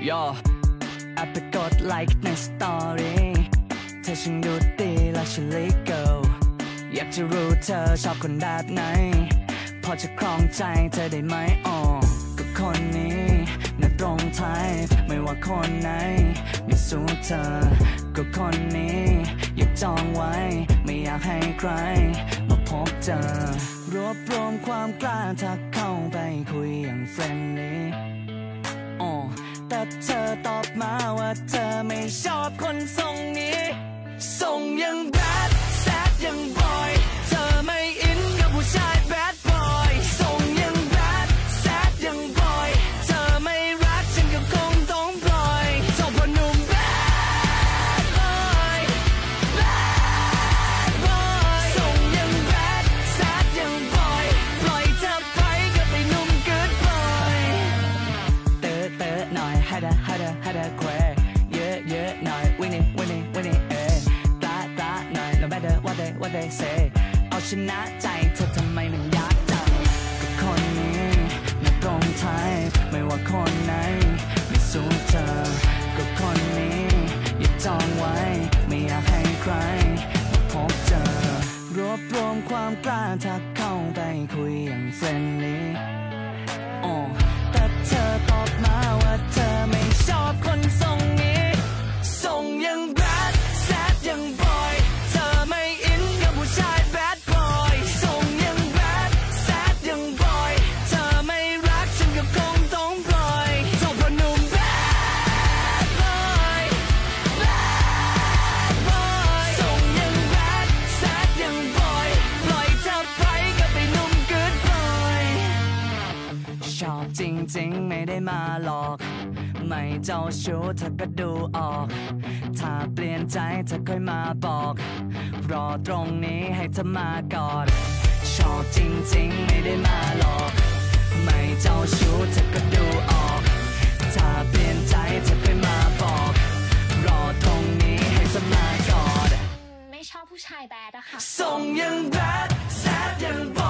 ย่อแอปไปกดไลค์ในสตอรี่เธอช่างดูดีและฉันลิเกิลอยากจะรู้เธอชอบคนแบบไหนพอจะครองใจเธอได้ไหมก็คนนี้น่าตรงไทยไม่ว่าคนไหนไม่สู้เธอก็คนนี้อยากจองไว้ไม่อยากให้ใครมาพบเจอรวบรวมความกล้าทักเข้าไปคุยอย่างเฟรนลี่แต่เธอตอบมาว่าเธอไม่ชอบคนทรงนี้ทรงยังแบดแซดยังบอยเธอไม่อินกับผู้ชายแบดบอยทรงยังแบดแซดยังบอยเธอไม่รักฉันก็คงต้องปล่อยเจ้าพ่อหนุ่มแบดบอยแบดบอยทรงยังแบดแซดยังบอยปล่อยเธอไปกับไอ้หนุ่มเกิดบอยเตอะหน่อยฮัดดาแควเยอะหน่อยวินี่ตาหน่อย no matter what they say เอาชนะใจเธอทำไมมันยากจังก็คนนี้น่าตรงไทยไม่ว่าคนไหนไม่สู้เธอก็คนนี้อยากจองไว้ไม่อยากให้ใครมาพบเจอรวบรวมความกล้าทักเข้าไปคุยอย่างเฟรนลี่แต่เธอตอบมาว่าเธอไม่ชอบคนทรงนี้ทรงยังแบดแซดยังบอยเธอไม่อินกับผู้ชายแบดบอยทรงยังแบดแซดยังบอยเธอไม่รักฉันก็คงต้องปล่อยเจ้าพ่อหนุ่มแบดบอยแบดบอยทรงยังแบดแซดยังบอยปล่อยเธอไปกับไอ้หนุ่มเกิดบอยชอบจริงๆไม่ได้มาหลอกไม่เจ้าชู้เธอก็ดูออกถ้าเปลี่ยนใจเธอค่อยมาบอกรอตรงนี้ให้เธอมากอดชอบจริงๆไม่ได้มาหลอกไม่เจ้าชู้เธอก็ดูออกถ้าเปลี่ยนใจเธอค่อยมาบอกรอตรงนี้ให้เธอมากอดไม่ชอบผู้ชายแบดอะค่ะทรงยังแบดแซดยังบ